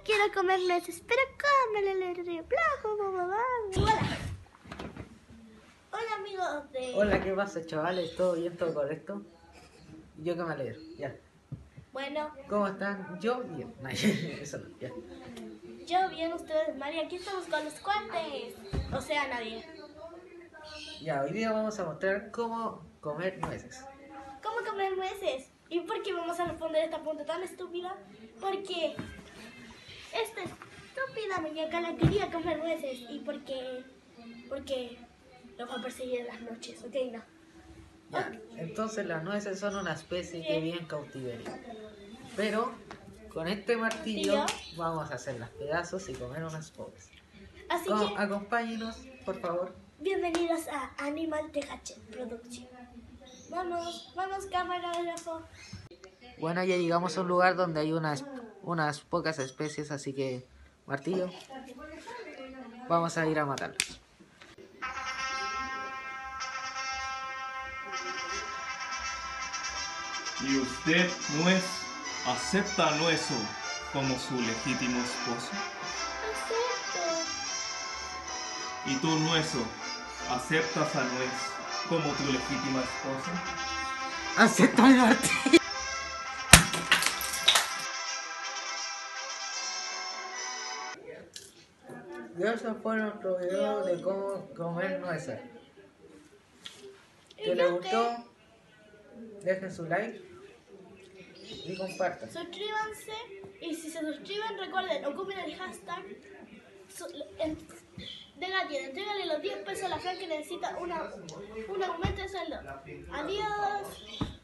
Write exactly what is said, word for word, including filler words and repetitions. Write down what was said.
quiero comer nueces, pero cómele, bla, bla, bla, bla. Hola. Hola amigos de... Hola, ¿qué pasa, chavales? ¿Todo bien? ¿Todo correcto? Yo que me alegro, ya. Bueno, ¿Cómo están? Yo bien. Eso no, ya. yo bien, ustedes, María, aquí estamos con los cuates. O sea, nadie. Ya, hoy día vamos a mostrar cómo comer nueces. ¿Cómo comer nueces? ¿Y por qué vamos a responder esta pregunta tan estúpida? Porque esta estúpida muñeca la quería comer nueces y porque... porque lo va a perseguir en las noches, ¿ok? No. Ya, entonces las nueces son una especie que Sí. vive en cautiverio. Pero con este martillo Martillo. vamos a hacer las pedazos y comer unas pocas. Así Co- que, Acompáñenos, por favor. bienvenidos a Animal T H Producción. Vamos, vamos, camarógrafo. Bueno, ya llegamos a un lugar donde hay unas, unas pocas especies, así que, martillo, vamos a ir a matarlos. ¿Y usted, Nuez, acepta a Nueso como su legítimo esposo? Acepto. ¿Y tú, Nueso, aceptas a Nuez como tu legítima esposa? ¡Acepta el martillo! Y eso fue nuestro video de cómo comer nueces. Si les gustó, dejen su like y compartan. Suscríbanse y si se suscriben recuerden, ocupen el hashtag su- en- de Gatien, entrégale los diez pesos a la Fran que necesita una, un aumento de sueldo. Adiós.